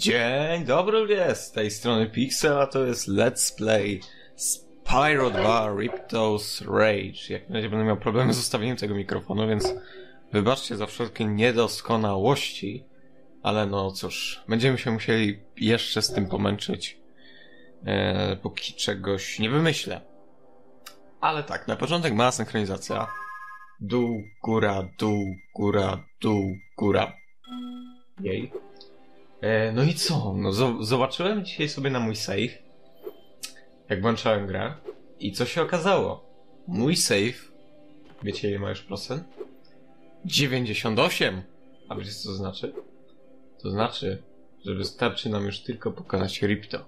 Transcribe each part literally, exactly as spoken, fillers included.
Dzień dobry ludzie, z tej strony Pixel, a to jest Let's Play Spyro dwa Ripto's Rage. Jak na razie będę miał problemy z ustawieniem tego mikrofonu, więc wybaczcie za wszelkie niedoskonałości, ale no cóż, będziemy się musieli jeszcze z tym pomęczyć, e, póki czegoś nie wymyślę. Ale tak, na początek mała synchronizacja. Dół, góra, dół, góra, dół, góra. Jej. E, no i co? No z- zobaczyłem dzisiaj sobie na mój save, jak włączałem grę, i co się okazało? Mój save, wiecie ile ma już procent? dziewięćdziesiąt osiem! A wiecie co to znaczy? To znaczy, że wystarczy nam już tylko pokonać Ripto.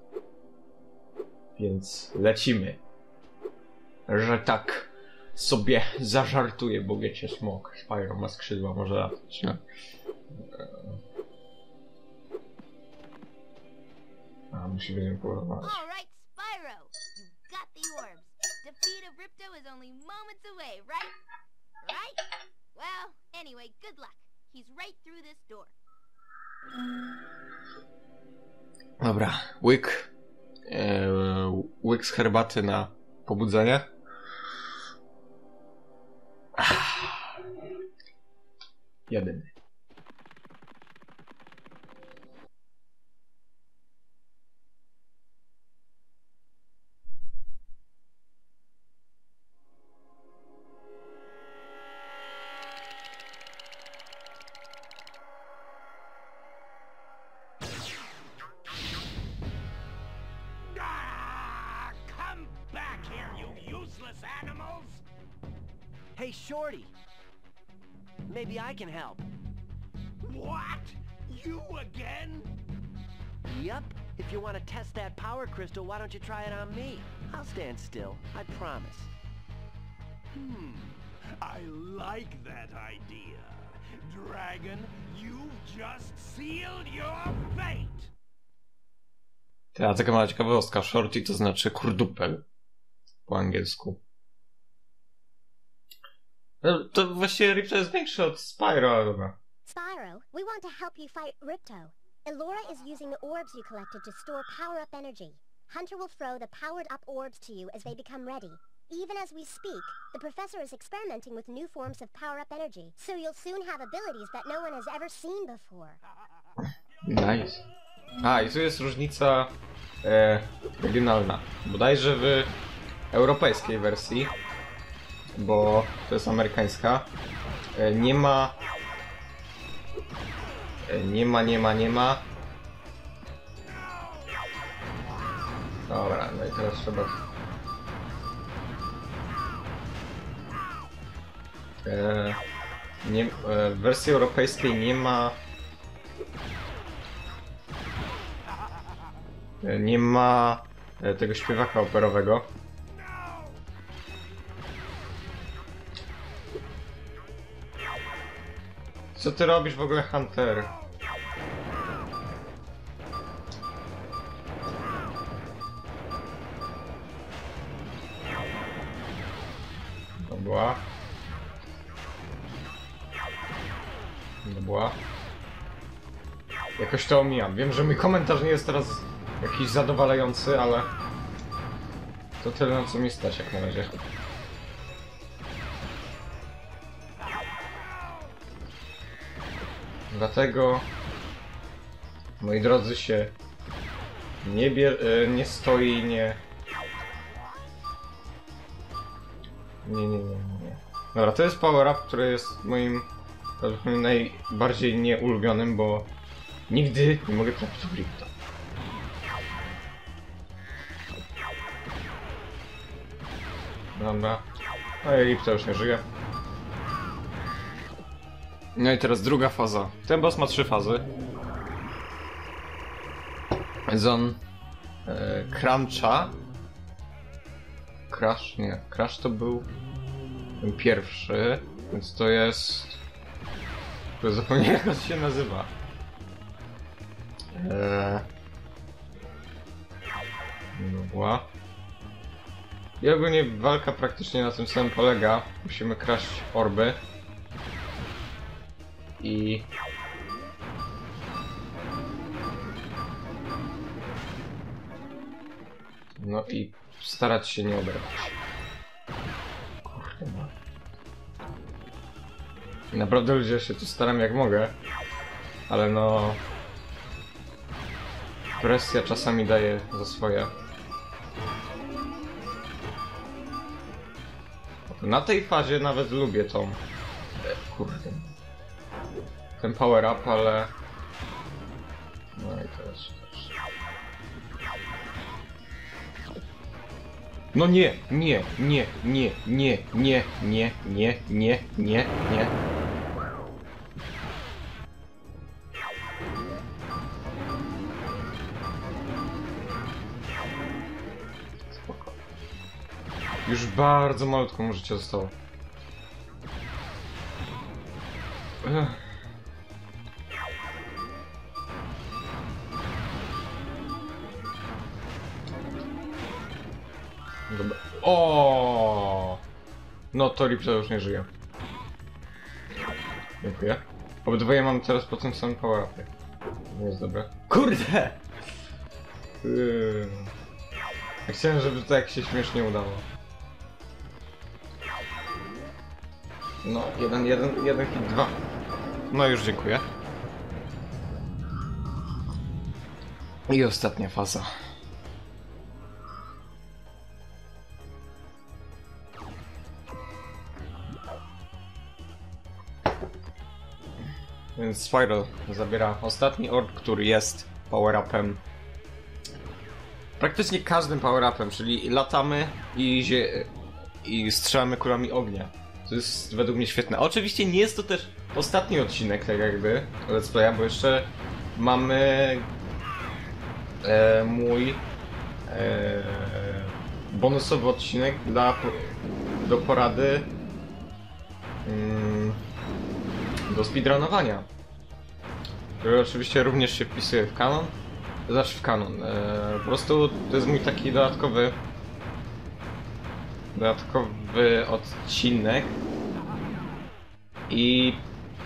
Więc lecimy. Że tak sobie zażartuję, bo wiecie, smok, Spyro ma skrzydła, może latać, no. A, musi będziemy porozmawiać. All right, Spyro, you've got the orbs. Defeat of Ripto is only moments away, right? Right? Well, anyway, good luck. He's right through this door. Dobra, łyk. Eee, łyk z herbaty na pobudzenie. Ah. Jedyny. Hey, Shorty. Maybe I can help. What? You again? Yup. If you want to test that power crystal, why don't you try it on me? I'll stand still, I promise. Hmm. I like that idea. Dragon, you've just sealed your fate! Teraz taka mała ciekawostka. Shorty to znaczy kurdupel po angielsku. No, to właściwie Ripto jest większy od Spyro, ale dobra. Spyro, we want to help you fight Ripto. Elora is using the orbs you collected to store power-up energy. Hunter will throw the powered-up orbs to you as they become ready. Even as we speak, the professor is experimenting with new forms of power-up energy, so you'll soon have abilities that no one has ever seen before. Nice. A, i tu jest różnica e, regionalna. Bodajże w europejskiej wersji, bo to jest amerykańska, e, nie ma... E, nie ma, nie ma, nie ma... Dobra, no i teraz trzeba... E, nie, e, w wersji europejskiej nie ma... E, nie ma e, tego śpiewaka operowego. Co ty robisz w ogóle, Hunter? Dobra. Dobra. Jakoś to omijam. Wiem, że mój komentarz nie jest teraz jakiś zadowalający, ale to tyle, na co mi stać jak na razie. Dlatego, moi drodzy, się nie, bier nie stoi, nie... Nie, nie, nie, nie. Dobra, to jest power up, który jest moim najbardziej nieulubionym, bo nigdy nie mogę trafić w Ripto. Dobra. No i Ripto już nie żyje. No i teraz druga faza. Ten boss ma trzy fazy. Jest on e, Cruncha. Crash? Nie. Crash to był ten pierwszy, więc to jest... To zapomniałem, jak on się nazywa. Eee... Dobra. I ogólnie walka praktycznie na tym samym polega. Musimy kraść orby. I No i starać się nie oberwać. Kurde no. Naprawdę ludzie się tu staram jak mogę, ale no... presja czasami daje za swoje. Na tej fazie nawet lubię tą... Kurde. Ten power up, ale... No i teraz też. No nie, nie, nie, nie, nie, nie, nie, nie, nie, nie, nie. Spoko. Już bardzo malutko mu życia zostało. Ech. Dobra. O! No to Ripto już nie żyje. Dziękuję. Obydwoje mam teraz po tym samym power-upie. Nie jest dobre. Kurde! Yy. Ja chciałem, żeby to jak się śmiesznie udało. No, jeden, jeden, jeden hit, dwa. No już dziękuję. I ostatnia faza. Więc Spiral zabiera ostatni orb, który jest power-upem. Praktycznie każdym power-upem, czyli latamy i, zie i strzelamy kulami ognia. To jest według mnie świetne. Oczywiście nie jest to też ostatni odcinek, tak jakby, Let's Playa, bo jeszcze mamy e, mój e, bonusowy odcinek dla, do porady mm, do speedrunowania, który oczywiście również się wpisuje w kanon. Znaczy w kanon. E, po prostu to jest mój taki dodatkowy dodatkowy odcinek i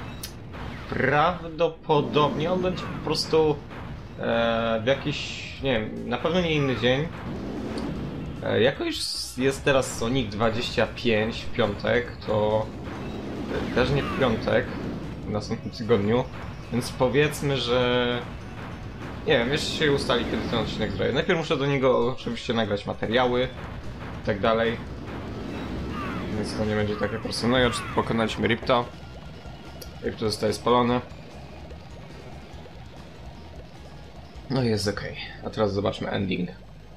prawdopodobnie on będzie po prostu e, w jakiś, nie wiem, na pewno nie inny dzień. E, jako już jest teraz Sonic dwadzieścia pięć w piątek, to też nie w piątek, w następnym tygodniu, więc powiedzmy, że nie wiem, jeszcze się ustali, kiedy ten odcinek zrobię. Najpierw muszę do niego oczywiście nagrać materiały i tak dalej, więc to nie będzie takie proste. No i oczywiście pokonaliśmy Ripto. Ripto zostaje spalony. No i jest ok. A teraz zobaczmy ending.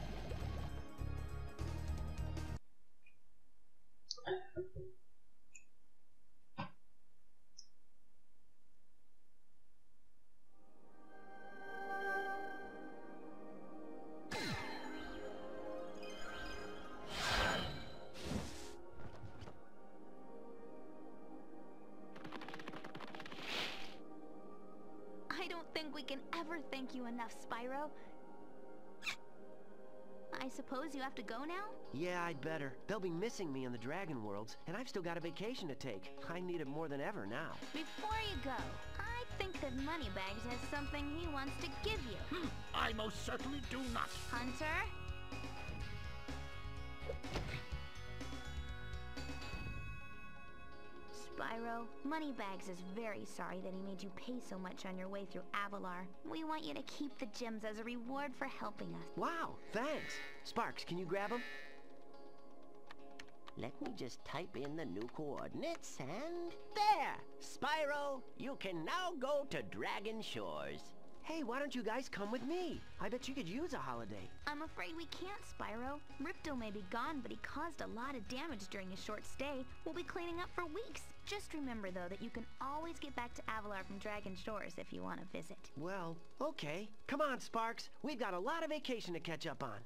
We can ever thank you enough, Spyro. I suppose you have to go now? Yeah, I'd better. They'll be missing me in the Dragon Worlds, and I've still got a vacation to take. I need it more than ever now. Before you go, I think that Moneybags has something he wants to give you. Hmm, I most certainly do not. Hunter? Spyro, Moneybags is very sorry that he made you pay so much on your way through Avalar. We want you to keep the gems as a reward for helping us. Wow, thanks. Sparks, can you grab them? Let me just type in the new coordinates and... There! Spyro, you can now go to Dragon Shores. Hey, why don't you guys come with me? I bet you could use a holiday. I'm afraid we can't, Spyro. Ripto may be gone, but he caused a lot of damage during his short stay. We'll be cleaning up for weeks. Just remember, though, that you can always get back to Avalar from Dragon Shores if you want to visit. Well, okay. Come on, Sparks. We've got a lot of vacation to catch up on.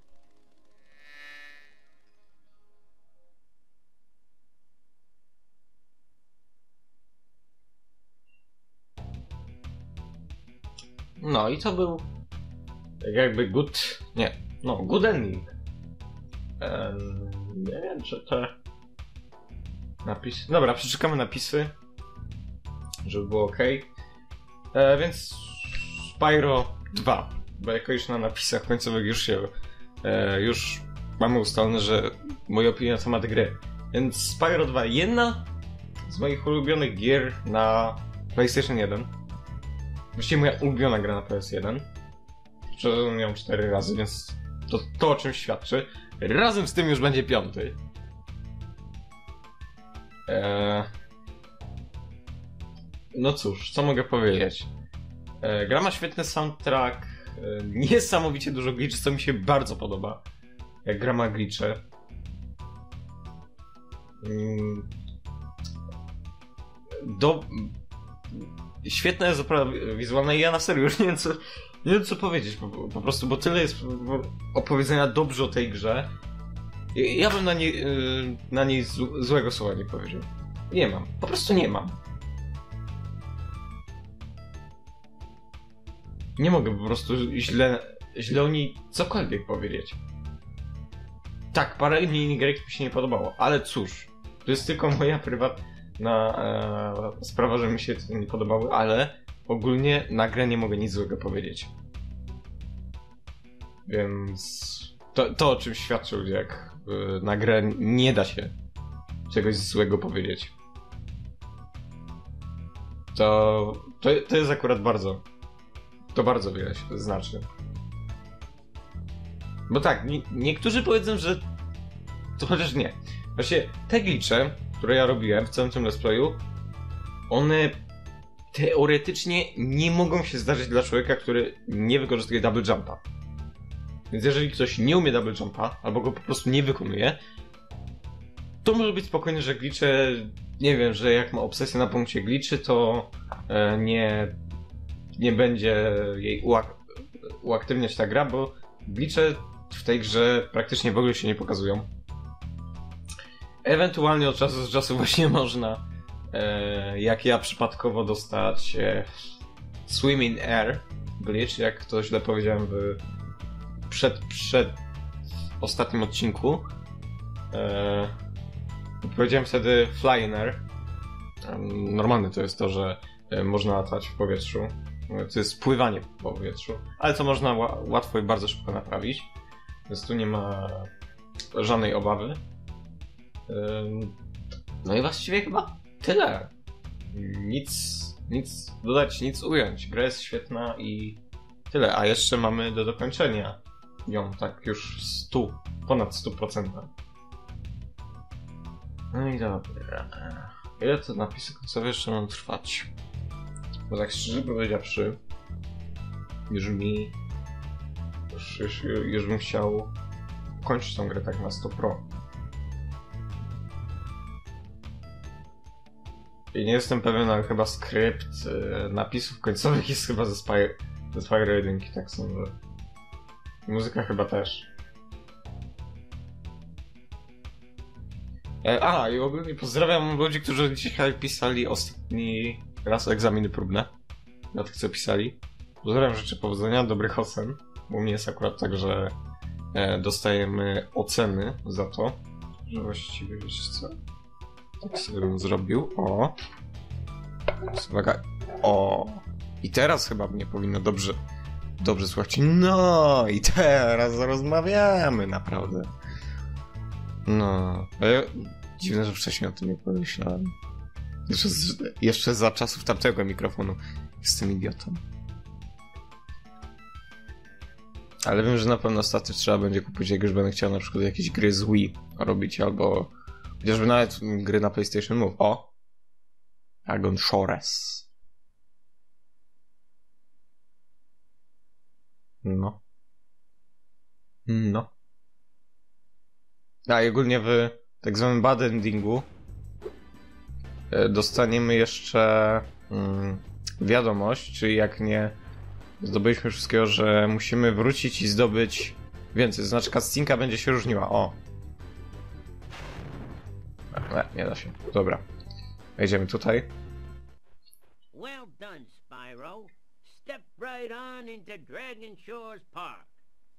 No i to był jakby good, nie, no good ending. Um, nie wiem, czy te napisy, dobra, przeczekamy napisy, żeby było ok. E, więc Spyro dwa, bo jako już na napisach końcowych już się, e, już mamy ustalone, że moja opinia na temat gry. Więc Spyro dwa, jedna z moich ulubionych gier na PlayStation jeden. Właściwie moja ulubiona gra na P S jeden. Przeszedłem ją cztery razy, więc to, to o czym świadczy. Razem z tym już będzie piąty. Eee... No cóż, co mogę powiedzieć? Eee, gra ma świetny soundtrack, eee, niesamowicie dużo glitch, co mi się bardzo podoba. Jak gra ma glitche. Eee... Do... Świetna jest oprawa wizualna i ja na serio już nie wiem co, nie wiem co powiedzieć po, po prostu, bo tyle jest opowiedzenia dobrze o tej grze. Ja bym na niej, na niej złego słowa nie powiedział. Nie mam, po prostu nie mam. Nie mogę po prostu źle, źle o niej cokolwiek powiedzieć. Tak, parę minigierek mi się nie podobało, ale cóż, to jest tylko moja prywatna e, sprawa, że mi się to nie podobały, ale ogólnie na grę nie mogę nic złego powiedzieć. Więc to, to o czym świadczy ludzie, jak y, na grę nie da się czegoś złego powiedzieć. To, to, to jest akurat bardzo, to bardzo wiele się znaczy. Bo tak, nie, niektórzy powiedzą, że to chociaż nie. Właśnie te glitche, które ja robiłem w całym tym let's playu, one teoretycznie nie mogą się zdarzyć dla człowieka, który nie wykorzystuje double jumpa. Więc jeżeli ktoś nie umie double jumpa, albo go po prostu nie wykonuje, to może być spokojny, że glitche, nie wiem, że jak ma obsesję na punkcie glitchy, to e, nie, nie będzie jej uak uaktywniać ta gra, bo glitche w tej grze praktycznie w ogóle się nie pokazują. Ewentualnie od czasu do czasu właśnie można, e, jak ja przypadkowo, dostać e, Swim in Air glitch, jak to źle powiedziałem w przed, przed ostatnim odcinku. E, powiedziałem wtedy Fly in Air. E, normalne to jest to, że e, można latać w powietrzu. To jest pływanie w powietrzu, ale to można ła łatwo i bardzo szybko naprawić. Więc tu nie ma żadnej obawy. No i właściwie chyba tyle. Nic, nic dodać, nic ująć. Gra jest świetna i tyle. A jeszcze mamy do dokończenia ją tak już stu, ponad stu procent. No i dobra. Ile to napisy końcowe jeszcze będą trwać? Bo tak szczerze powiedziawszy, już mi już, już, już bym chciał kończyć tą grę tak na sto procent. I nie jestem pewien, ale chyba skrypt y, napisów końcowych jest chyba ze Spyro, ze Spyro jeden, tak sądzę. Muzyka chyba też. E, a, i ogólnie pozdrawiam ludzi, którzy dzisiaj pisali ostatni raz egzaminy próbne. Dla tych, co pisali. Pozdrawiam, życzę powodzenia, dobrych ocen. Bo u mnie jest akurat tak, że e, dostajemy oceny za to, że właściwie wiesz co? Tak sobie bym zrobił. O. Uwaga. O. I teraz chyba mnie powinno dobrze, dobrze słuchać. No i teraz rozmawiamy, naprawdę. No. Ja, dziwne, że wcześniej o tym nie pomyślałem. Jeszcze, z, jeszcze za czasów tamtego mikrofonu. Jestem idiotą. Ale wiem, że na pewno statyw trzeba będzie kupić, jak już będę chciał na przykład jakieś gry z Wii robić, albo chociażby nawet gry na PlayStation Move. O! Dragon Shores. No. No. A i ogólnie w tak zwanym bad endingu dostaniemy jeszcze mm, wiadomość, czyli jak nie zdobyliśmy wszystkiego, że musimy wrócić i zdobyć więcej. To znaczy cutscenka będzie się różniła. O! Nie, nie da się. Dobra. Wejdziemy tutaj. Well done, Spyro. Step right on into Dragon Shores Park.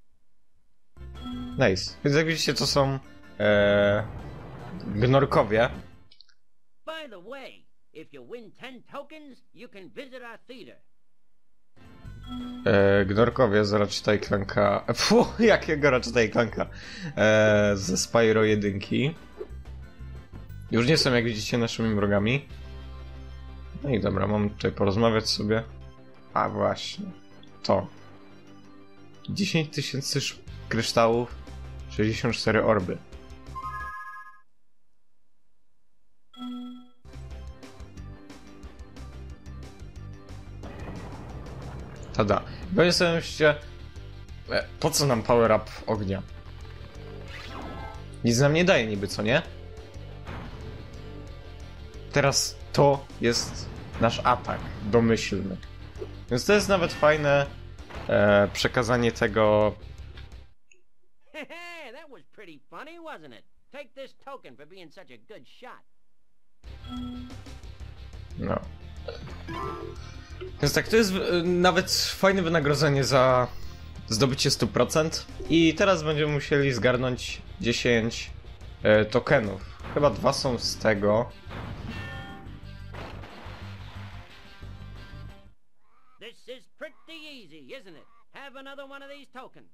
Nice. Więc jak widzicie, to są e, gnorkowie. By the way, if you win ten tokens, you can visit our theater. e, Gnorkowie z Ratcheta i Clanka... Fu, jakiego Ratcheta i Clanka? E, ze Spyro jedynki. Już nie są, jak widzicie, naszymi wrogami. No i dobra, mam tutaj porozmawiać sobie. A właśnie, to. dziesięć tysięcy kryształów, sześćdziesiąt cztery orby. Tada. Powiem sobie myślcie, po co nam power up ognia? Nic nam nie daje niby, co nie? Teraz to jest nasz atak domyślny. Więc to jest nawet fajne e, przekazanie tego. That was pretty funny, wasn't it? Take this token for being such a good shot. No. Więc tak, to jest e, nawet fajne wynagrodzenie za zdobycie sto procent. I teraz będziemy musieli zgarnąć dziesięć e, tokenów. Chyba dwa są z tego. This is pretty easy, isn't it? Have another one of these tokens.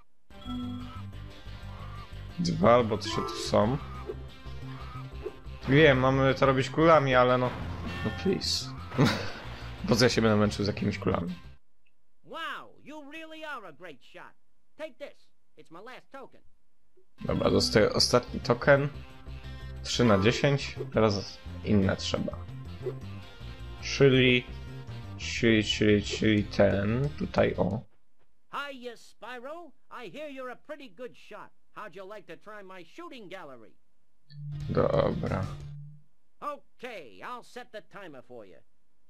Dwa albo trzy tu są. Wiem, mamy to robić kulami, ale no... No please. Po co ja się będę męczył z jakimiś kulami? Wow, you really are a great shot. Take this. It's my last token. Dobra, dostaję ostatni token. trzy na dziesięć. Teraz inne trzeba. Czyli... Czyli, czyli, czyli ten... Tutaj, o. Hiya, Spyro. I hear you're a pretty good shot. How'd you like to try my shooting gallery? Dobra. Okay, I'll set the timer for you.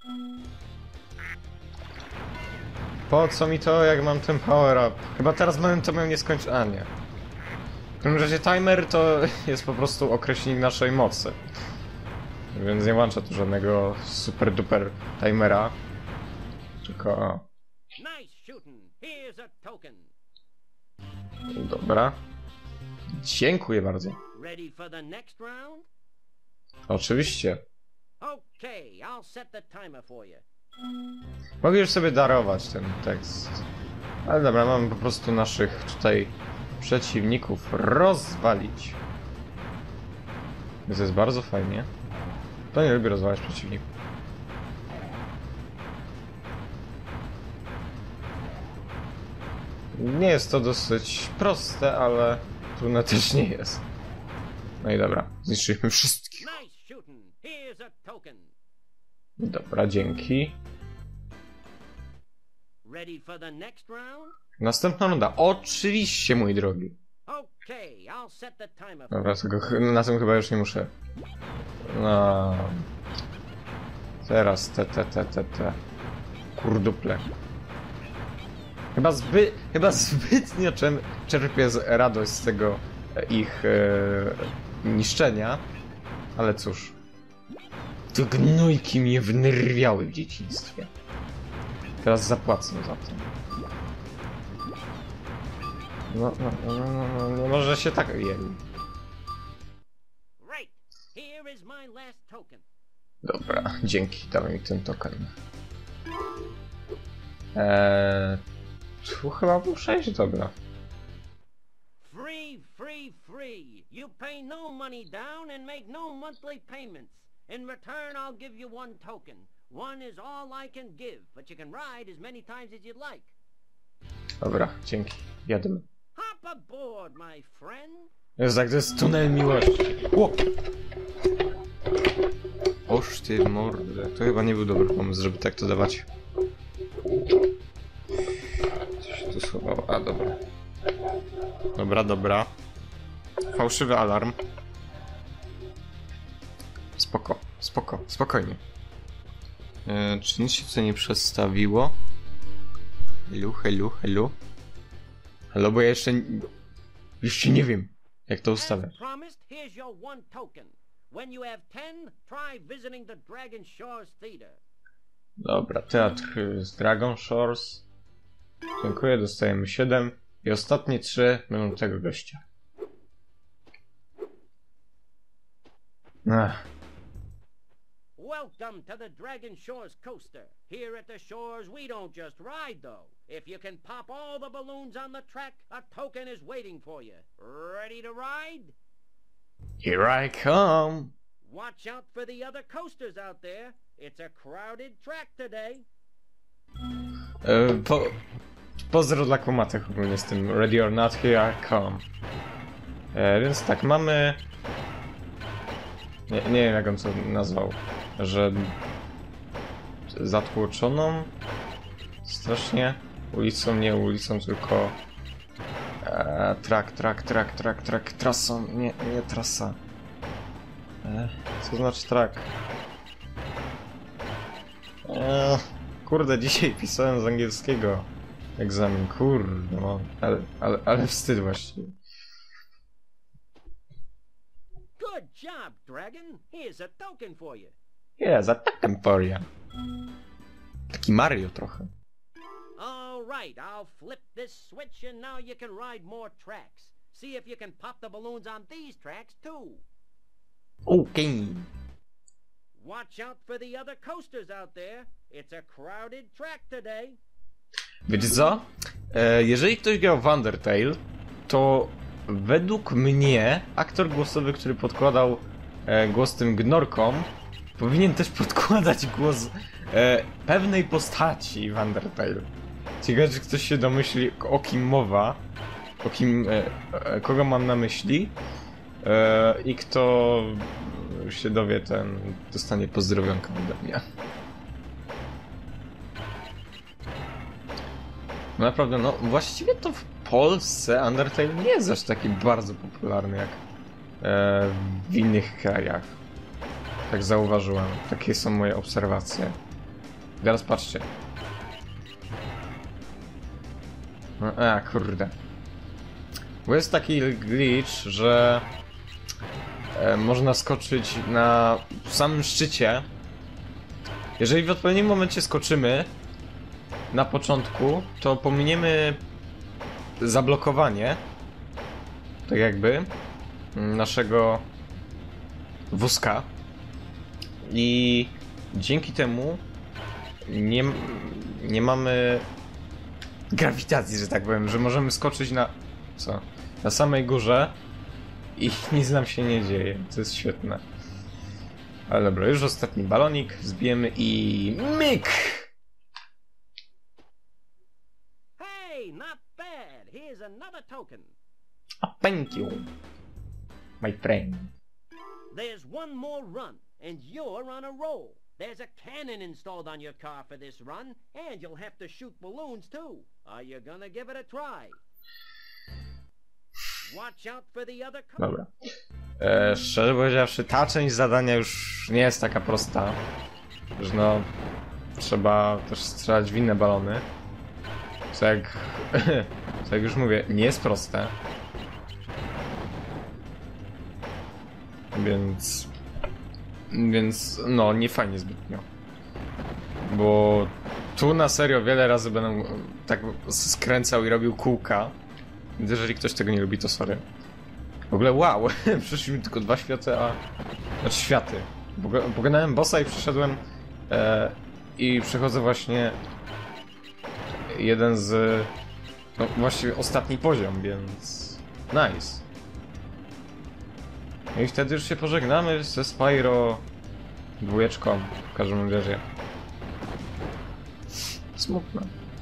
Po co mi to, jak mam ten power up? Chyba teraz będę to miał nie skończyć... A, nie. W każdym razie timer to jest po prostu określnik naszej mocy. Więc nie włączę tu żadnego super duper timera. Tylko... O. Nice shooting. Here's a token. Dobra. Dziękuję bardzo. Ready for the next round? Oczywiście. Okay, I'll set the timer for you. Mogę już sobie darować ten tekst. Ale dobra, mamy po prostu naszych tutaj przeciwników rozwalić. Więc jest bardzo fajnie. To nie lubię rozwalać przeciwników. Nie jest to dosyć proste, ale trudne też nie jest. No i dobra, zniszczyliśmy wszystkich. Nice shooting. Here's a token. Dobra, dzięki. Ready for the next round? Następna runda. Oczywiście, mój drogi. Okay, I'll set the timer for Dobra, tego, ch- na tym chyba już nie muszę. No. Teraz te, te, te, te, te. Kurduple. Chyba zbyt, chyba zbytnio czem, czerpię z radość z tego e, ich e, niszczenia. Ale cóż. Te gnojki mnie wnerwiały w dzieciństwie. Teraz zapłacę za to. No, no, no, no, no, nie może się tak... Jej. Right. Here is my last token. Dobra, dzięki, damy mi ten token. Eee, tu chyba muszę iść, dobra. Free, free, free. You pay no money down and make no monthly payments. In return, I'll give you one token. One is all I can give, but you can ride as many times as you'd like. Dobra, dzięki, jademy. Hop aboard, my friend. Jest tak, to jest tunel miłości. Ło! Oż ty mordę, to chyba nie był dobry pomysł, żeby tak to dawać. Coś się tu schowało, a dobra. Dobra, dobra. Fałszywy alarm. Spoko, spoko, spokojnie. E, czy nic się tutaj nie przestawiło? Helu, helu, helu. Halo, bo ja jeszcze... Jeszcze nie wiem, jak to ustawiać. As promised, here's your one token. When you have ten, try visiting the Dragon Shores Theater. Dobra, teatr z Dragon Shores. Dziękuję, dostajemy siedem. I ostatnie trzy będą tego gościa. Ach. Welcome to the Dragon Shores Coaster. Here at the shores, we don't just ride, though. If you can pop all the balloons on the track, a token is waiting for you. Ready to ride? Here I come! Watch out for the other coasters out there. It's a crowded track today. E, po, pozdro dla kumatych ogólnie z tym Ready or Not, Here I Come. E, więc tak, mamy... Nie, nie wiem jak on to nazwał, że... zatłoczoną... strasznie... ulicą, nie ulicą, tylko... E, trak, trak, trak, trak, trak, trasą, nie, nie trasa. E, co znaczy trak? E, kurde, dzisiaj pisałem z angielskiego egzamin, kurde, no, ale, ale, ale wstyd właściwie. Good job, Dragon. Here's a token for you. Jest, a takem poria. Taki Mario trochę. All right, I'll flip this switch and now you can ride more tracks. See if you can pop the balloons on these tracks too. Okej. Watch out for the other coasters out there. It's a crowded track today. Wiecie co? E, jeżeli ktoś grał w Undertale, to według mnie aktor głosowy, który podkładał e, głos tym gnorkom, powinien też podkładać głos e, pewnej postaci w Undertale. Ciekawe, czy ktoś się domyśli, o kim mowa, o kim, e, e, kogo mam na myśli e, i kto się dowie, ten dostanie pozdrowionkę ode mnie. No naprawdę, no właściwie to w Polsce Undertale nie jest aż taki bardzo popularny jak e, w innych krajach. Tak zauważyłem. Takie są moje obserwacje. Teraz patrzcie. No, a kurde. Bo jest taki glitch, że e, można skoczyć na samym szczycie. Jeżeli w odpowiednim momencie skoczymy na początku, to pominiemy zablokowanie, tak jakby, naszego wózka i dzięki temu nie, nie mamy grawitacji, że tak powiem, że możemy skoczyć na co? Na samej górze i nic nam się nie dzieje. To jest świetne. Ale dobra, już ostatni balonik zbijemy i myk! Hey, not bad. Here's another token. Oh, thank you, my friend. There's one more run, and you're on a roll. There's a cannon installed on your car for this run, and you'll have to shoot balloons too. Are you gonna give it a try? Watch out for the other car. Dobra. E, szczerze powiedziawszy, ta część zadania już nie jest taka prosta, że no trzeba też strzelać w inne balony. Co jak, co jak już mówię, nie jest proste. Więc... Więc no, nie fajnie zbytnio. Bo tu na serio wiele razy będę tak skręcał i robił kółka. Więc jeżeli ktoś tego nie lubi, to sorry. W ogóle wow, przyszły mi tylko dwa światy, a... Znaczy światy. Pogadałem bossa i przyszedłem e, i przechodzę właśnie jeden z... No właściwie ostatni poziom, więc... Nice. No i wtedy już się pożegnamy ze Spyro dwójeczką, w każdym razie. Smutne.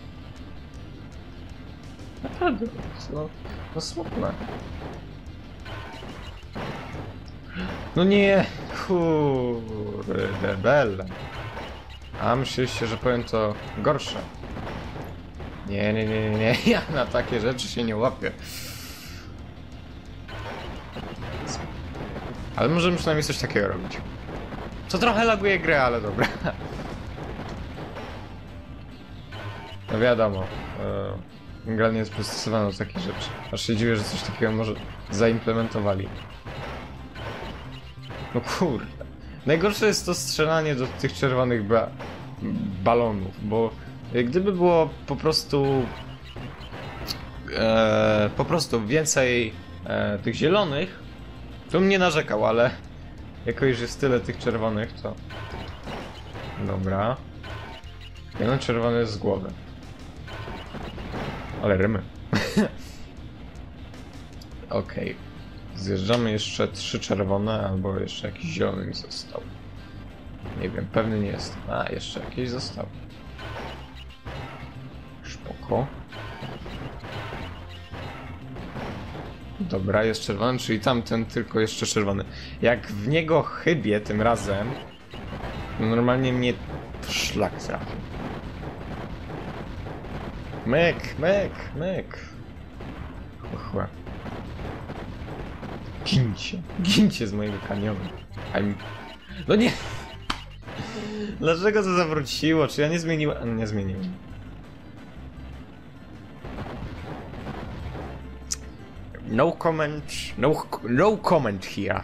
Naprawdę, no, no smutne. No nie, kurde, belle. A myśleliście, że powiem to gorsze. Nie, nie, nie, nie, nie, ja na takie rzeczy się nie łapię. Ale możemy przynajmniej coś takiego robić. Co trochę laguje grę, ale dobra. No wiadomo, e, gra nie jest przystosowana do takich rzeczy. Aż się dziwię, że coś takiego może zaimplementowali. No kurde. Najgorsze jest to strzelanie do tych czerwonych ba balonów, bo gdyby było po prostu e, po prostu więcej e, tych zielonych, to bym nie narzekał, ale jako już jest tyle tych czerwonych, to... Dobra. Jeden czerwony jest z głowy. ale rymy. Okej. Okay. Zjeżdżamy jeszcze trzy czerwone, albo jeszcze jakiś zielony mi został. Nie wiem, pewny nie jest. A, jeszcze jakieś został. Spoko. Dobra, jest czerwony, czyli tamten tylko jeszcze czerwony. Jak w niego chybię tym razem, no normalnie mnie szlak trafił. Myk, myk, myk. Chłe, chłe. Gincie, gincie z mojego kanionu. I'm... No nie! Dlaczego to zawróciło? Czy ja nie zmieniłem? Nie zmieniłem. No comment, no, no comment here.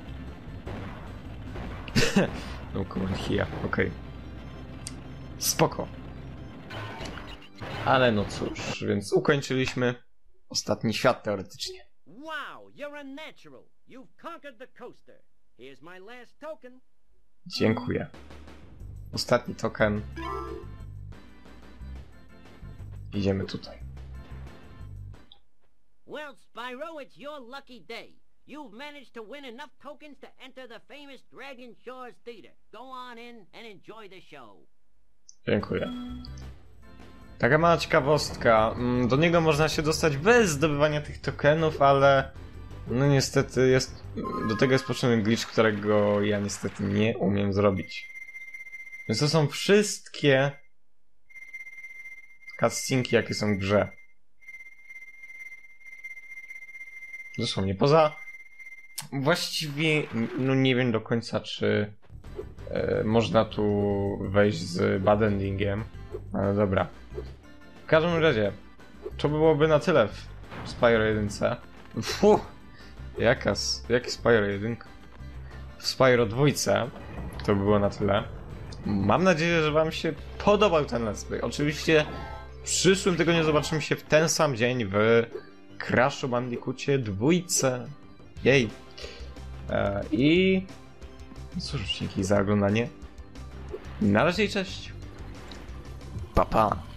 No comment here, okej. Okay. Spoko. Ale no cóż, więc ukończyliśmy ostatni świat teoretycznie. Wow, you're a natural. You've conquered the coaster. Here's my last token. Dziękuję. Ostatni token. Idziemy tutaj. Well, Spyro, it's your lucky day. You've managed to win enough tokens to enter the famous Dragon Shores Theater. Go on in and enjoy the show. Dziękuję. Taka mała ciekawostka. Do niego można się dostać bez zdobywania tych tokenów, ale no niestety jest, do tego jest potrzebny glitch, którego ja niestety nie umiem zrobić. Więc to są wszystkie cutscenki, jakie są w grze. Dosłownie, poza... Właściwie no nie wiem do końca, czy e, można tu wejść z bad endingiem. Ale dobra. W każdym razie, to byłoby na tyle w Spyro jeden. Fuh! Jaka, jaki Spyro jeden? W Spyro dwa to by było na tyle. Mam nadzieję, że wam się podobał ten let's play. Oczywiście w przyszłym tygodniu zobaczymy się w ten sam dzień w Crashu Bandicoocie dwójce. Jej! E, I... cóż, dzięki za oglądanie. Na razie i cześć! Pa, pa!